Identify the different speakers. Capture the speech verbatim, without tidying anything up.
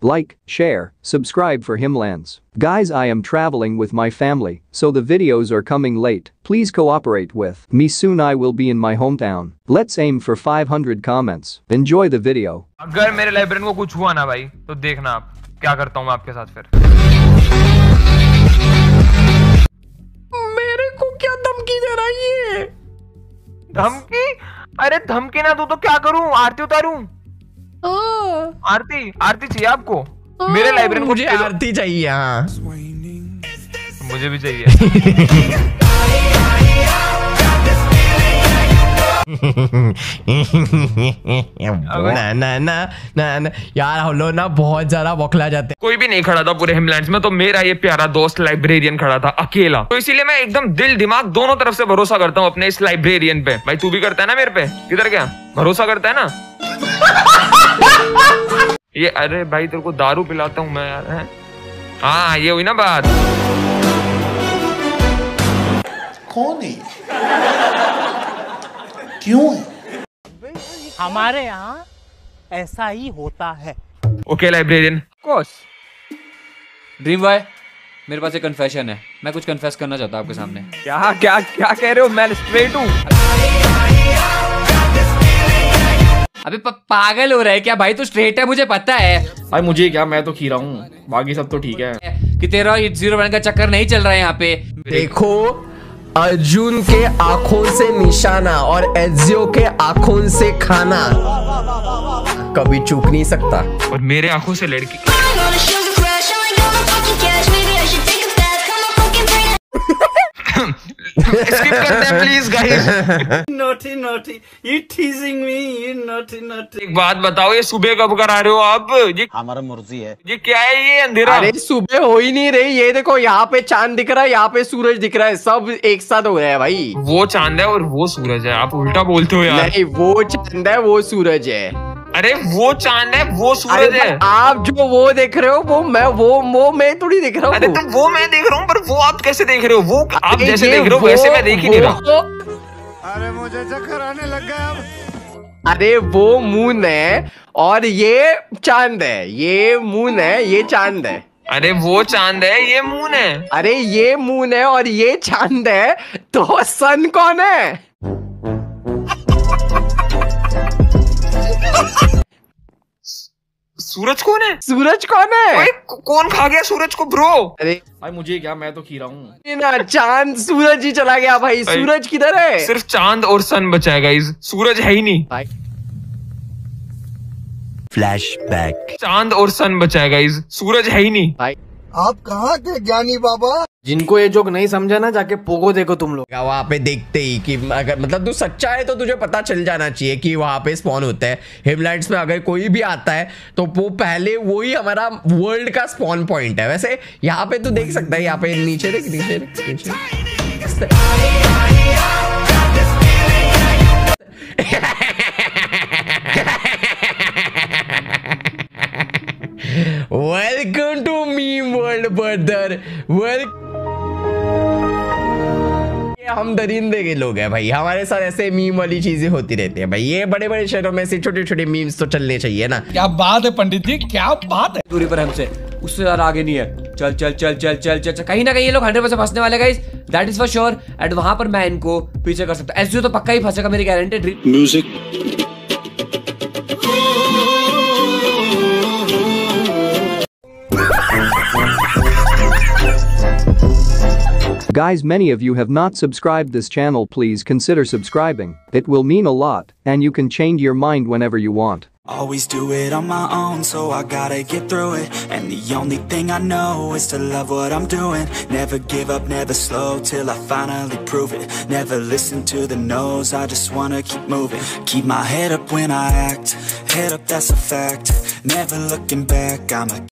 Speaker 1: Like, share, subscribe for Himlands. Guys, I am traveling with my family, so the videos are coming late. Please cooperate with me, soon I will be in my hometown. Let's aim for five hundred comments. Enjoy the video.
Speaker 2: अगर मेरे librarian को कुछ हुआ ना भाई, तो देखना आप क्या करता हूँ मैं आपके साथ फिर।
Speaker 3: मेरे को क्या धमकी दे रहा है ये?
Speaker 2: धमकी? अरे धमकी ना दूं तो क्या करूं? आरती उतारूं? आरती आरती चाहिए आपको? मेरे लाइब्रेरियन को
Speaker 3: मुझे आरती चाहिए। हाँ
Speaker 2: मुझे भी चाहिए।
Speaker 3: ना ना ना ना ना यार, हम लोग ना बहुत ज्यादा बौखला जाते हैं।
Speaker 2: कोई भी नहीं खड़ा था पूरे हिमलैंड्स में, तो मेरा ये प्यारा दोस्त लाइब्रेरियन खड़ा था अकेला। तो इसीलिए मैं एकदम दिल दिमाग दोनों तरफ से भरोसा करता हूँ अपने इस लाइब्रेरियन पे। भाई तू भी करता है ना मेरे पे? किधर गया? भरोसा करता है ना? ये अरे भाई तेरे को दारू पिलाता हूँ मैं यार। है हाँ ये हुई ना बात।
Speaker 4: कौन है? क्यों है?
Speaker 5: हमारे यहाँ ऐसा ही होता है।
Speaker 2: Okay librarian.
Speaker 6: Course dream boy, मेरे पास एक कन्फेशन है। मैं कुछ कन्फेस करना चाहता हूँ आपके सामने।
Speaker 2: क्या क्या क्या कह रहे हो? मैं स्ट्रेट हूँ।
Speaker 6: अबे पागल हो रहा है क्या भाई? तू स्ट्रेट है मुझे पता है
Speaker 7: भाई। मुझे क्या, मैं तो खीरा हूँ, बाकी सब तो ठीक है।
Speaker 6: कि तेरा ये जीरो वन का चक्कर नहीं चल रहा है यहाँ पे।
Speaker 3: देखो, अर्जुन के आंखों से निशाना और एजियो के आंखों से खाना कभी चूक नहीं सकता।
Speaker 2: और मेरे आंखों से लड़की। स्किप करते हैं please guys.
Speaker 5: Naughty naughty, you teasing me, you naughty naughty।
Speaker 2: एक बात बताओ, ये सुबह कब करा रहे हो आप? ये
Speaker 4: हमारा मर्जी है।
Speaker 2: ये क्या है ये अंधेरा?
Speaker 3: अरे सुबह हो ही नहीं रही। ये देखो, यहाँ पे चांद दिख रहा है, यहाँ पे सूरज दिख रहा है, सब एक साथ हो रहा है भाई।
Speaker 2: वो चांद है और वो सूरज है। आप उल्टा बोलते हो यार।
Speaker 3: नहीं, वो चांद है, वो सूरज है।
Speaker 2: अरे वो चांद है, वो सूरज है।
Speaker 3: आप जो वो देख रहे हो, वो मैं वो वो मैं थोड़ी देख रहा हूँ।
Speaker 2: अरे तो वो मैं देख रहा हूँ, पर वो आप कैसे देख रहे हो? वो आप जैसे देख रहे हो वैसे मैं देख ही नहीं रहा।
Speaker 4: अरे मुझे चक्कर आने लग गया अब।
Speaker 3: अरे वो मून है और ये चांद है। ये मून है, ये चांद है।
Speaker 2: अरे वो चांद है, ये मून है।
Speaker 3: अरे ये मून है और ये चांद है, तो सन कौन है?
Speaker 2: सूरज कौन है?
Speaker 3: सूरज कौन है?
Speaker 2: भाई कौन खा गया सूरज को ब्रो?
Speaker 3: अरे
Speaker 7: भाई मुझे क्या, मैं तो खीरा हूँ
Speaker 3: ना, चांद सूरज ही चला गया भाई।
Speaker 2: भाई,
Speaker 3: सूरज किधर है?
Speaker 2: सिर्फ चांद और सन बचा है गाइस, सूरज है ही नहीं
Speaker 3: भाई।
Speaker 4: फ्लैशबैक।
Speaker 2: चांद और सन बचा है गाइस, सूरज है ही नहीं
Speaker 3: भाई
Speaker 4: आप कहाँ के ज्ञानी बाबा?
Speaker 7: जिनको ये जोक नहीं समझा ना, जाके पोगो देखो तुम लोग।
Speaker 3: वहां पे देखते ही कि अगर मतलब तू सच्चा है तो तुझे पता चल जाना चाहिए कि वहां पे स्पॉन होता है। हिमलैंड्स में अगर कोई भी आता है तो वो पहले वो ही हमारा वर्ल्ड का स्पॉन पॉइंट है। वैसे यहाँ पे तू देख सकता है, यहाँ पे नीचे देख, नीचे देख, नीचे। Welcome to meme world brother. Well हम दरिंदे के लोग हैं भाई, हमारे साथ ऐसे मीम वाली चीजें होती रहती है भाई। ये बड़े बड़े शहरों में से छोटे छोटे मीम्स तो चलने चाहिए ना।
Speaker 5: क्या बात है पंडित जी, क्या बात है।
Speaker 6: दूरी पर हमसे, उससे ज्यादा आगे नहीं है। चल चल चल चल चल चल, चल। कहीं ना कहीं ये लोग हंड्रेड परसेंट फंसने वाले guys, that is for sure. And वहां पर मैं इनको पीछे कर सकता हूँ। एसजीओ तो पक्का ही फंसेगा, मेरी guarantee.
Speaker 4: Music.
Speaker 1: Guys, many of you have not subscribed this channel. Please consider subscribing. It will mean a lot, and you can change your mind whenever you want.
Speaker 8: Always do it on my own, so I gotta get through it. And the only thing I know is to love what I'm doing. Never give up, never slow, till I finally prove it. Never listen to the no's, I just wanna keep moving. Keep my head up when I act, head up, that's a fact. Never looking back, I'm a